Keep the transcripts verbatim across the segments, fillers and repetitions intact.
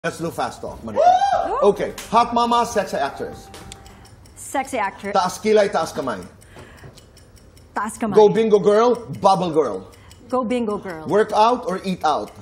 Let's do fast talk, Maricar. Okay. Hot mama, sexy actress. Sexy actress. Taas kilay, taas kamay. Taas kamay. Go bingo girl, bubble girl. Go bingo girl. Work out or eat out?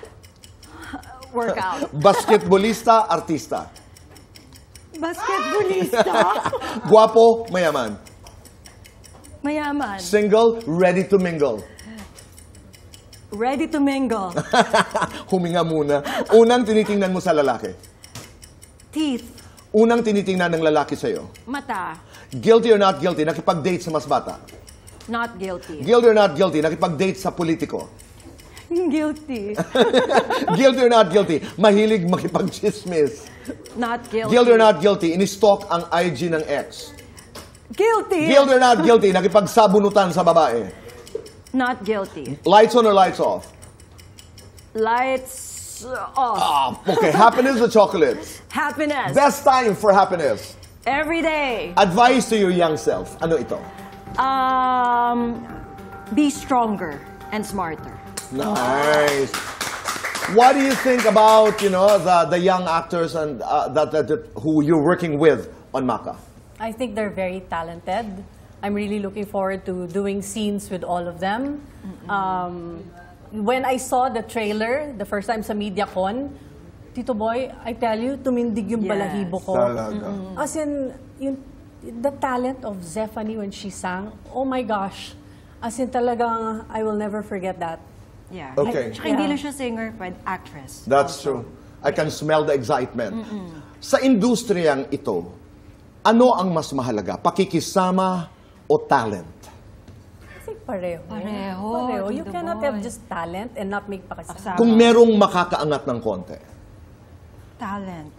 Work out. Basketballista, artista. Basketballista. Guwapo, mayaman. Mayaman. Single, ready to mingle. Ready to mingle. Huminga muna. Unang tinitingnan mo sa lalaki. Teeth. Unang tinitingnan ng lalaki sa'yo. Mata. Guilty or not guilty, nakipag-date sa mas bata. Not guilty. Guilty or not guilty, nakipag-date sa politiko. Guilty. Guilty or not guilty, mahilig makipag-chismis. Not guilty. Guilty or not guilty, in-stalk ang I G ng ex. Guilty. Guilty or not guilty, nakipagsabunutan sa babae. Not guilty. Lights on or lights off? Lights off. Ah, okay. Happiness or chocolates? Happiness. Best time for happiness. Every day. Advice to your young self. Ano ito? Um, be stronger and smarter. Nice. What do you think about, you know, the, the young actors and uh, that, that, that who you're working with on Maka? I think they're very talented. I'm really looking forward to doing scenes with all of them. Um, when I saw the trailer, the first time sa MediaCon, Tito Boy, I tell you, tumindig yung Yes. balahibo ko. Talaga. As in, yung, the talent of Zephanie when she sang, oh my gosh. As in talagang, I will never forget that. Yeah. Okay. Tsaka hindi Yeah. lang siya singer, but actress. That's true. I can smell the excitement. Sa industriyang ito, ano ang mas mahalaga? Pakikisama o talent? I think pareho. Pareho, Pareho. You Tito cannot Boy. have just talent and not make pakasama. Kung merong makakaangat ng konti. Talent.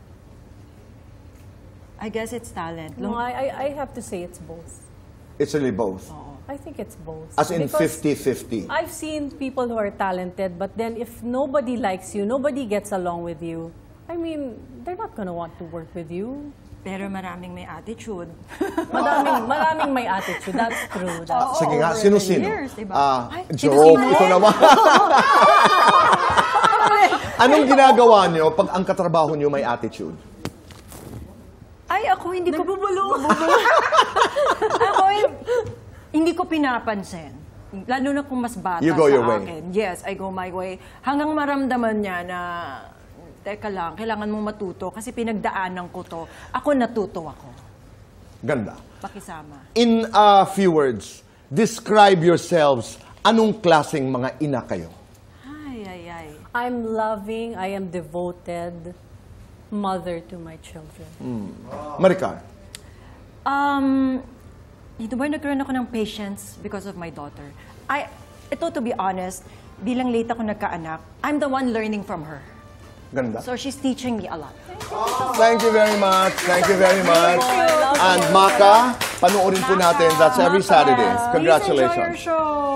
I guess it's talent. No, I, I, I have to say it's both. It's really both. I think it's both. As in Because fifty fifty. I've seen people who are talented, but then if nobody likes you, nobody gets along with you, I mean, they're not gonna want to work with you. Pero maraming may attitude. Maraming, maraming may attitude. That's true. That's Sige nga, over the sino-sino? years, diba? Ah, Ay, joke, sino-sino? ito naman. Anong ginagawa niyo pag ang katrabaho niyo may attitude? Ay, ako hindi ko... Nagbubulong. Ako hin- hindi ko pinapansin. Lalo na kung mas bata You go sa your way. akin. Yes, I go my way. Hanggang maramdaman niya na, teka lang, kailangan mong matuto kasi pinagdaanan ko to. Ako natuto ako. Ganda. Pakisama. In a few words, describe yourselves. Anong klaseng mga ina kayo? Ay, ay, ay. I'm loving, I am devoted mother to my children. Maricar. Um, dito ba nagkaroon ako ng patience because of my daughter? I, ito to be honest, bilang late ako nagkaanak, I'm the one learning from her. Ganda. So she's teaching me a lot. Thank you very much. Thank you very much. And Maka, panoorin po natin. That's every Saturday. Please enjoy your Congratulations. show.